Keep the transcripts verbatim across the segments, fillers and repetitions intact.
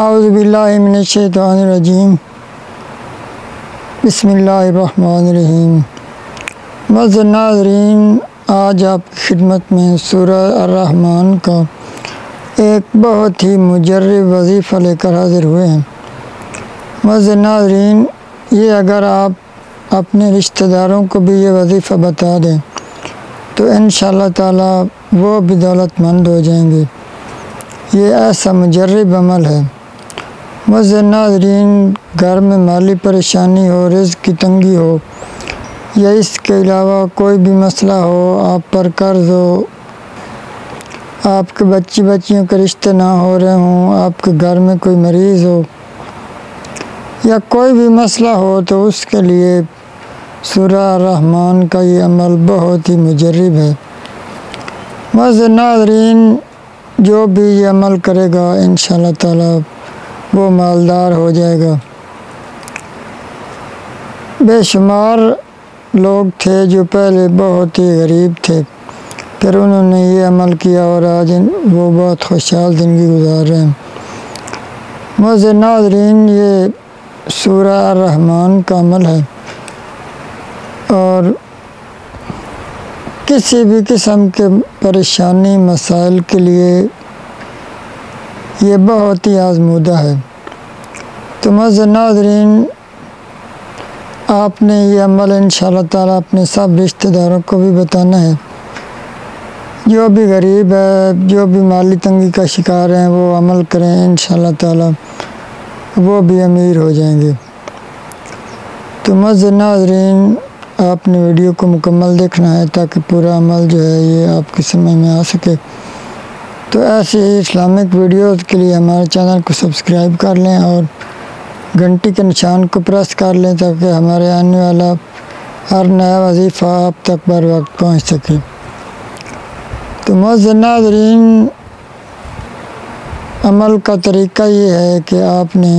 औज़ुबिल्लाहि मिनश्शैतानिर्रजीम बिस्मिल्लाहिर्रहमानिर्रहीम। मज़्ज़र नाज़रीन, आज आपकी खिदमत में सूरह अर्रहमान का एक बहुत ही मुजर्रब वजीफ़ा लेकर हाज़िर हुए हैं। मज़्ज़र नाज़रीन, ये अगर आप अपने रिश्तेदारों को भी ये वजीफ़ा बता दें तो इंशाअल्लाह ताला वो भी दौलतमंद हो जाएंगे। ये ऐसा मुजर्रब अमल है। मज़्ज़र नाज़रीन, घर में माली परेशानी हो, रिज़्क़ की तंगी हो या इसके अलावा कोई भी मसला हो, आप पर कर्ज़ हो, आपके बच्ची बच्चियों के रिश्ते ना हो रहे हों, आपके घर में कोई मरीज़ हो या कोई भी मसला हो, तो उसके लिए सूरह रहमान का ये अमल बहुत ही मुजर्रब है। मज़्ज़र नाज़रीन, जो भी ये अमल करेगा इंशाअल्लाह ताला वो मालदार हो जाएगा। बेशुमार लोग थे जो पहले बहुत ही गरीब थे, फिर उन्होंने ये अमल किया और आज वो बहुत खुशहाल ज़िंदगी गुजार रहे हैं। मज़्ज़र नाज़रीन, ये सूरह अर्रहमान का अमल है और किसी भी किस्म के परेशानी मसाइल के लिए ये बहुत ही आज़मूदा है। तो मज़्ज़र नाज़रीन, आपने ये अमल इंशाअल्लाह ताला अपने सब रिश्तेदारों को भी बताना है। जो भी गरीब है, जो भी माली तंगी का शिकार हैं, वो अमल करें, इंशाअल्लाह ताला वो भी अमीर हो जाएंगे। तो मज़्ज़र नाज़रीन, आपने वीडियो को मुकम्मल देखना है ताकि पूरा अमल जो है ये आपकी समझ में आ सके। तो ऐसे ही इस्लामिक वीडियोज़ के लिए हमारे चैनल को सब्सक्राइब कर लें और घंटी के निशान को प्रेस कर लें ताकि हमारे आने वाला हर नया वजीफ़ा आप तक बर वक्त पहुँच सके। तो मज़्ज़र नाज़रीन, अमल का तरीका ये है कि आपने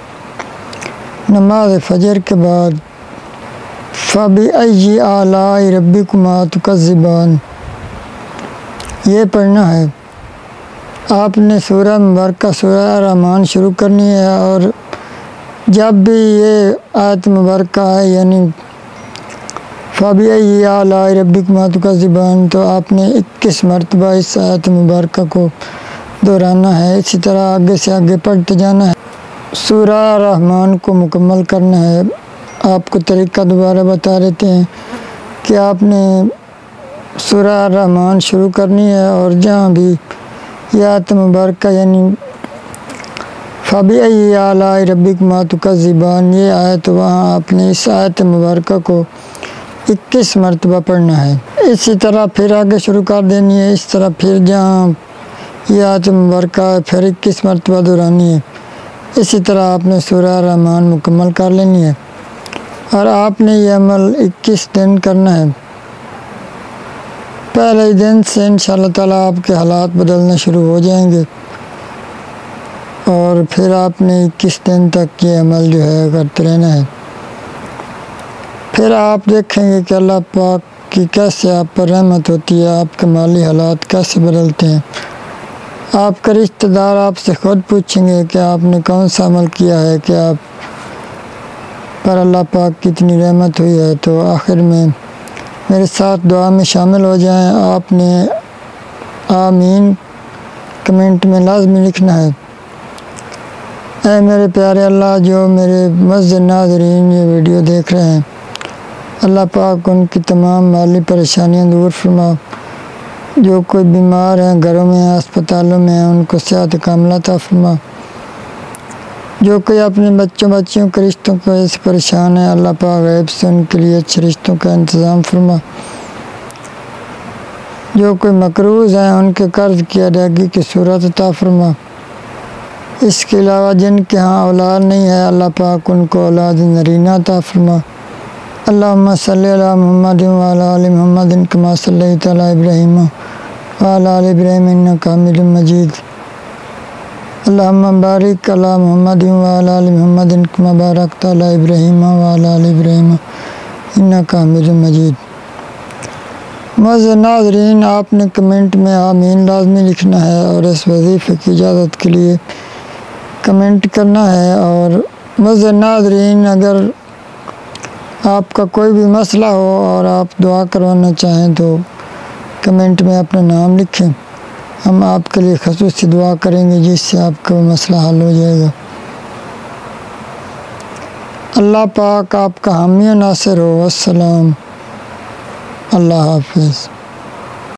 नमाज फ़जर के बाद फ़बिअय्यि आलाइ रब्बिकुमा तुकज़्ज़िबान ये पढ़ना है। आपने सूरह मुबारक सूरह रहमान शुरू करनी है और जब भी ये आयत मुबारक है यानी फ़बिअय्यि आलाइ रब्बिकुमा तुकज़्ज़िबान, तो आपने इक्कीस मरतबा इस आयत मुबारक को दोहराना है। इसी तरह आगे से आगे पढ़ते जाना है। सूरह रहमान को मुकम्मल करना है। आपको तरीका दोबारा बता देते हैं कि आपने सूरह रहमान शुरू करनी है और जहाँ भी यह आयत मुबारक यानी फ़बिअय्यि आलाइ रब्बिकुमा तुकज़्ज़िबान ये आयत, वहाँ आपने इस आयत मुबारक को इक्कीस मरतबा पढ़ना है। इसी तरह फिर आगे शुरू कर देनी है। इस तरह फिर जहाँ यह आयत मुबारक है फिर इक्कीस मरतबा दोहरानी है। इसी तरह आपने सूरह रहमान मुकम्मल कर लेनी है और आपने ये अमल इक्कीस दिन करना है। पहले दिन से इंशाअल्लाह ताला आपके हालात बदलना शुरू हो जाएंगे और फिर आपने इक्कीस दिन तक ये अमल जो है करते रहना है। फिर आप देखेंगे कि अल्लाह पाक की कैसे आप पर रहमत होती है, आपके माली हालात कैसे बदलते हैं। आपके रिश्तेदार आपसे ख़ुद पूछेंगे कि आपने कौन सा अमल किया है कि आप पर अल्लाह पाक की इतनी रहमत हुई है। तो आखिर में मेरे साथ दुआ में शामिल हो जाएं। आपने आमीन कमेंट में लाजमी लिखना है। ऐ मेरे प्यारे अल्लाह, जो मेरे मज़्ज़र नाज़रीन ये वीडियो देख रहे हैं, अल्लाह पाक उनकी तमाम माली परेशानियां दूर फरमा। जो कोई बीमार हैं, घरों में हैं, अस्पतालों में हैं, उनको सेहत कामिला अता फरमा। जो कोई अपने बच्चों बच्चियों के रिश्तों की वजह से परेशान है, अल्लाह पाक गैब से उनके लिए अच्छे रिश्तों का इंतज़ाम फरमा। जो कोई मकरूज़ हैं, उनके कर्ज़ की अदायगी की सूरत अता फरमा। इसके अलावा जिनके यहाँ औलाद नहीं है, अल्लाह पाक उनको औलाद नरीना अता फरमा। अल्लाहुम्मा सल्लि अला मुहम्मदिन व अला आलि मुहम्मदिन कमा सल्लैता अला इब्राहीम व अला आलि इब्राहीम इन्नका हमीदुम मजीद। अल्लाहुम्मा बारिक अला मुहम्मदिन व अला आलि मुहम्मदिन कमा बारकता अला इब्राहीम व अला आलि इब्राहीम इन्नका हमीदुम मजीद। मज़्ज़र नाज़रीन, आपने कमेंट में आमीन लाजमी लिखना है और इस वजीफ़े की इजाज़त के लिए कमेंट करना है। और मुझे नाज़रीन, अगर आपका कोई भी मसला हो और आप दुआ करवाना चाहें तो कमेंट में अपना नाम लिखें, हम आपके लिए ख़ुसूसी दुआ करेंगे जिससे आपका मसला हल हो जाएगा। अल्लाह पाक आपका हामी नासिर हो। अस्सलाम, अल्लाह हाफिज़।